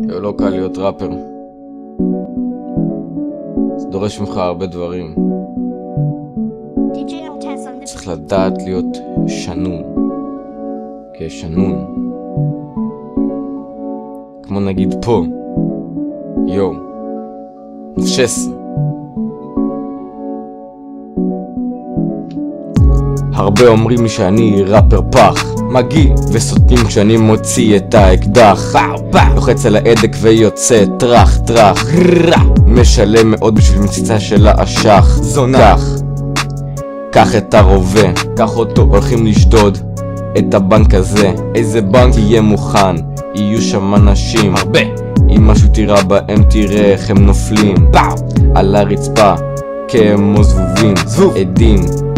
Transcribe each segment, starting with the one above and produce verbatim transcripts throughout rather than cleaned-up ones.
לא קל להיות ראפר. זה דורש ממך הרבה דברים. צריך לדעת להיות שנון. כשנון. כמו נגיד פה. יו. נפשס. הרבה אומרים לי שאני ראפר פח, מגי וסוטים כשאני מוציא את האקדח, לוחץ על ההדק ויוצא טרח טרח, משלם מאוד בשביל מציצה של האשך. זונח, קח את הרובה, קח אותו, הולכים לשדוד את הבנק הזה. איזה בנק? תהיה מוכן, יהיו שם אנשים הרבה, אם משהו תירה בהם תראה איך הם נופלים על הרצפה כמו זבובים. עדים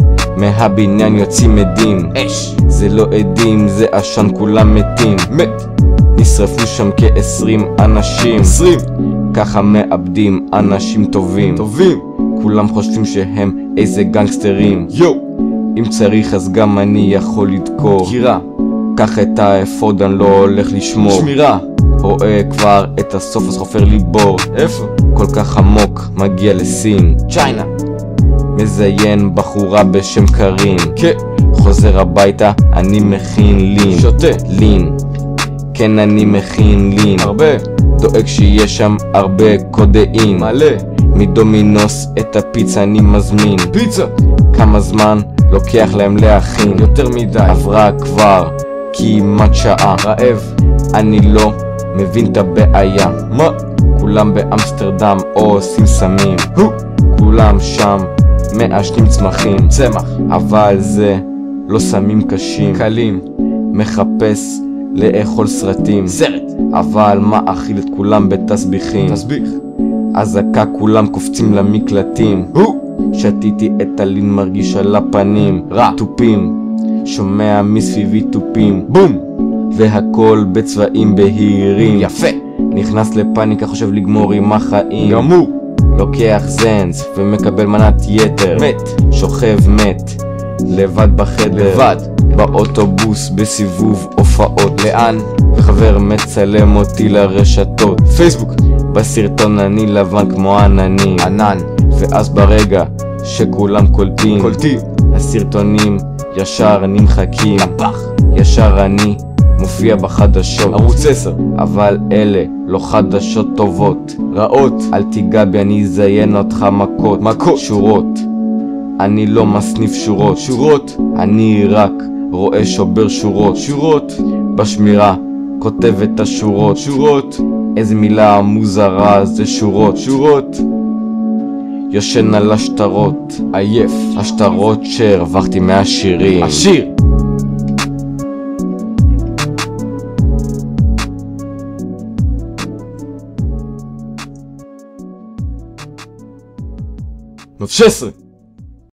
מהבניין יוצאים עדים, אש זה לא עדים, זה עשן, כולם מתים. מת נשרפו שם כעשרים אנשים, עשרים ככה מאבדים אנשים טובים טובים, כולם חושבים שהם איזה גנגסטרים. יו, אם צריך אז גם אני יכול לדקור. קירה, קח את האפוד, אני לא הולך לשמור. שמירה, רואה כבר את הסוף אז חופר לי בור. איפה? כל כך עמוק, מגיע לסין, צ'יינה. מזיין בחורה בשם קרין, כן. חוזר הביתה, אני מכין לין. שותה לין, כן אני מכין לין. הרבה דואג שיש שם הרבה קודאין. מלא מדומינוס את הפיצה אני מזמין. פיצה, כמה זמן לוקח להם להכין? יותר מדי, עברה כבר כמעט שעה. רעב, אני לא מבין את הבעיה. מה? כולם באמסטרדם או עושים סמים, כולם שם מעשנים צמחים, צמח, אבל זה לא סמים קשים, קלים. מחפש לאכול סרטים, סרט, אבל מה אכיל את כולם בתסביכים? תסביך. אזעקה כולם קופצים למקלטים. שתיתי את הלין מרגיש על הפנים, רע טופים, שומע מסביבי טופים, בום, והכל בצבעים בהירים. יפה. נכנס לפאניקה, חושב לגמור עם החיים. גמור. לוקח זנס ומקבל מנת יתר, מת, שוכב מת, לבד בחדר, לבד באוטובוס בסיבוב הופעות. לאן? וחבר מצלם אותי לרשתות פייסבוק, בסרטון אני לבן כמו עננים, ענן. ואז ברגע שכולם קולטים, קולטים הסרטונים ישר נמחקים. טפח. ישר אני מופיע בחדשות, ערוץ עשר, אבל אלה לא חדשות טובות, רעות. אל תיגע בי, אני אזיין אותך מכות, מכות. שורות, אני לא מסניף שורות, שורות. אני רק רואה שובר שורות, שורות. בשמירה כותב את השורות, שורות. איזה מילה מוזרה זה שורות, שורות. יושן על השטרות, עייף, השטרות שהרווחתי מהשירים. השיר נפשס.